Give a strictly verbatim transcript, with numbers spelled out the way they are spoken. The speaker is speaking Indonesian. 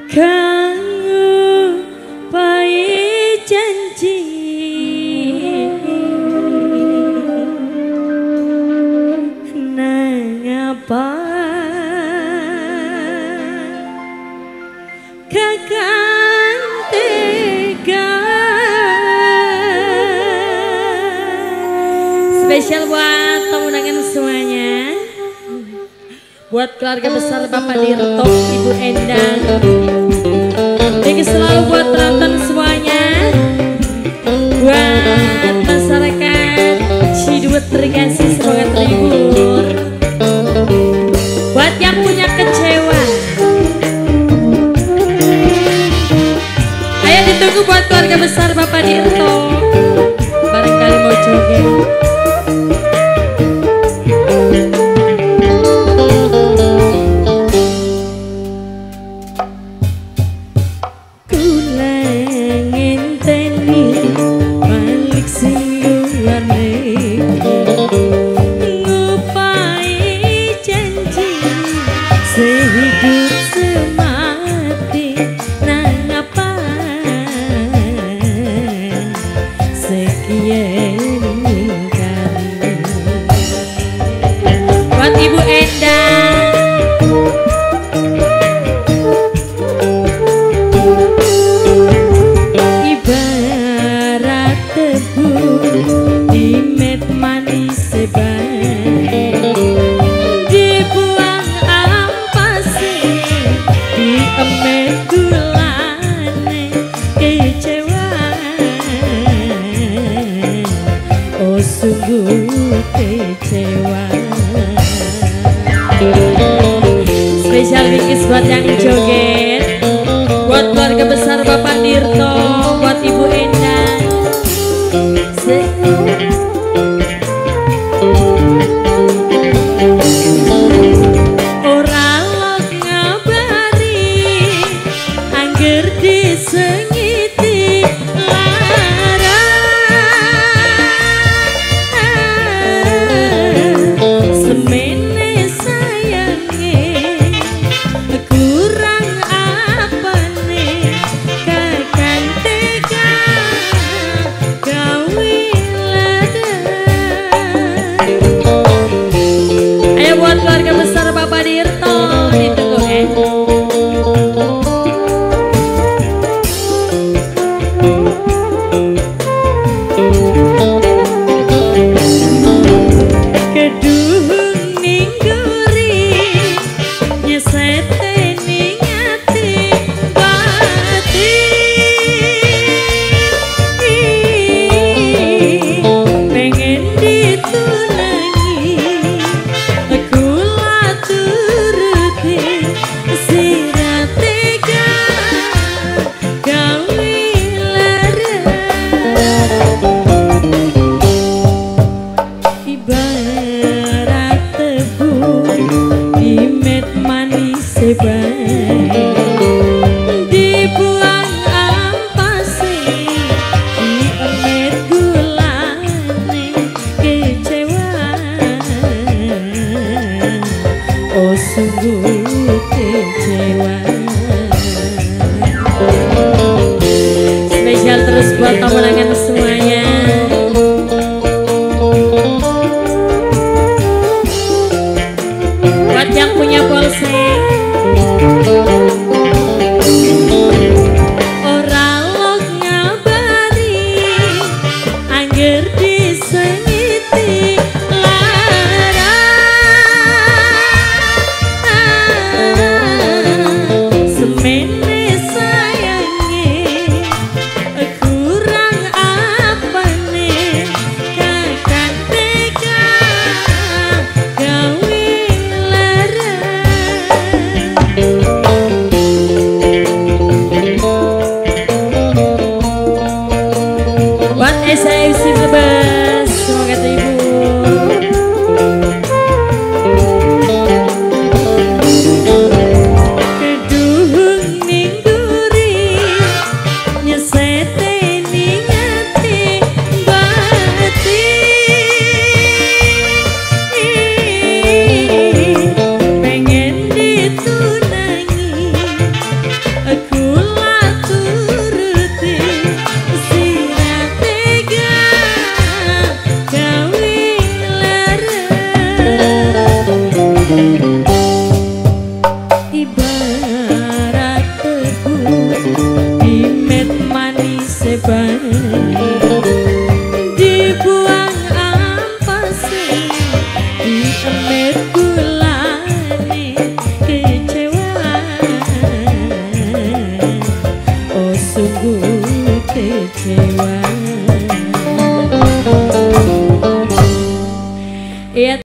Kau pai janji nang apa kakang tega. Spesial buat tamu-undangan semuanya, buat keluarga besar Bapak Dirto, Ibu Endang, ini selalu buat penonton semuanya, buat masyarakat Ciduet terkasih semoga terhibur, buat yang punya kecewa, ayo ditunggu buat keluarga besar Bapak Dirto, barangkali mau joget. Sehidup semati nang apa sekian kali. Buat Ibu Endang, ibarat tebu di met manis sebaik, dibuang ampasih di emet gulane kecewa. Oh sungguh kecewa. spesial bingkis buat yang joget, buat keluarga besar Bapak Dirto, buat Ibu Endang. Ora lok ngabari angger disengiti lara, semene sayange kurang apane kakang tega gawe ladan. Ayo buat keluarga besar Bapak Dirto, ditunggu eh. Keduhung ningguri nyesete ning ati batin, pengen ditunangi kula turuti sira tega gawe lara. Ibarat tebu di met manis sebaik, dibuang ampasih di emet gulane kecewa. Oh sungguh kecewa. Spesial terus buat tamu-undangan semuanya, buat yang punya polsek. Ora lok ngabari angger disengiti lara, Imet manis sebar